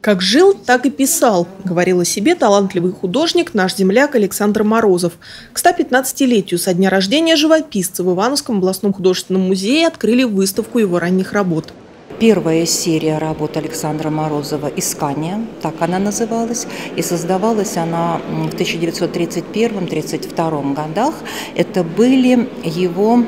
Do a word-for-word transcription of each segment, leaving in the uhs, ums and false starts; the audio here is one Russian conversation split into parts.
«Как жил, так и писал», – говорил о себе талантливый художник, наш земляк Александр Морозов. К ста пятнадцатилетию со дня рождения живописца в Ивановском областном художественном музее открыли выставку его ранних работ. Первая серия работ Александра Морозова «Искание», так она называлась, и создавалась она в тысяча девятьсот тридцать первом — тридцать втором годах. Это были его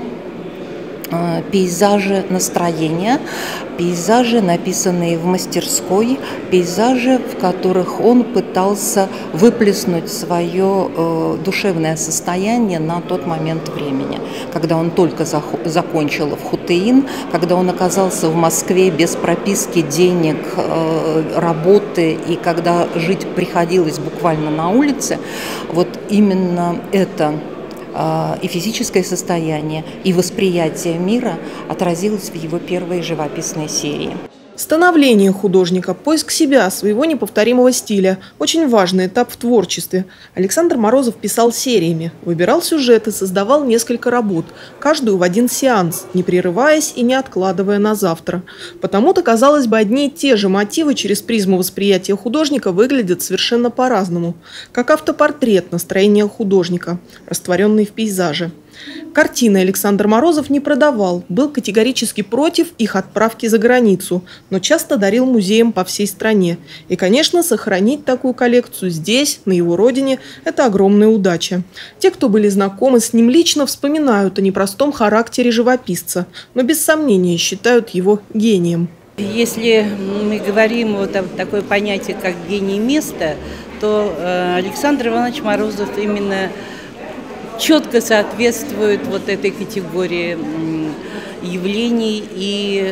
пейзажи настроения, пейзажи, написанные в мастерской, пейзажи, в которых он пытался выплеснуть свое э, душевное состояние на тот момент времени, когда он только закончил в ХУТИИН, когда он оказался в Москве без прописки, денег, э, работы, и когда жить приходилось буквально на улице. Вот именно это и физическое состояние, и восприятие мира отразилось в его первой живописной серии. Становление художника, поиск себя, своего неповторимого стиля – очень важный этап в творчестве. Александр Морозов писал сериями, выбирал сюжеты, создавал несколько работ, каждую в один сеанс, не прерываясь и не откладывая на завтра. Потому-то, казалось бы, одни и те же мотивы через призму восприятия художника выглядят совершенно по-разному, как автопортрет настроения художника, растворенный в пейзаже. Картины Александр Морозов не продавал, был категорически против их отправки за границу, но часто дарил музеям по всей стране. И, конечно, сохранить такую коллекцию здесь, на его родине, это огромная удача. Те, кто были знакомы с ним лично, вспоминают о непростом характере живописца, но без сомнения считают его гением. Если мы говорим вот о такое понятие, как гений места, то Александр Иванович Морозов именно четко соответствует вот этой категории явлений и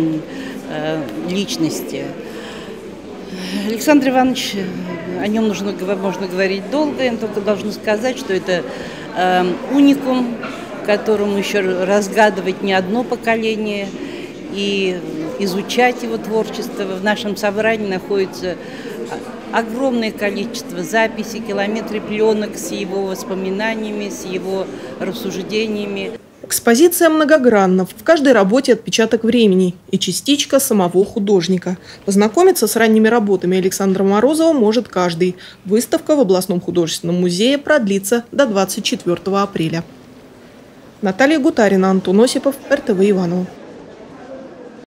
личности. Александр Иванович, о нем нужно, можно говорить долго, я только должна сказать, что это уникум, которому еще разгадывать не одно поколение и изучать его творчество. В нашем собрании находится огромное количество записей, километры пленок с его воспоминаниями, с его рассуждениями. Экспозиция многогранна. В каждой работе отпечаток времени и частичка самого художника. Познакомиться с ранними работами Александра Морозова может каждый. Выставка в областном художественном музее продлится до двадцать четвёртого апреля. Наталья Гутарина, Антон Осипов, эр тэ вэ Иваново.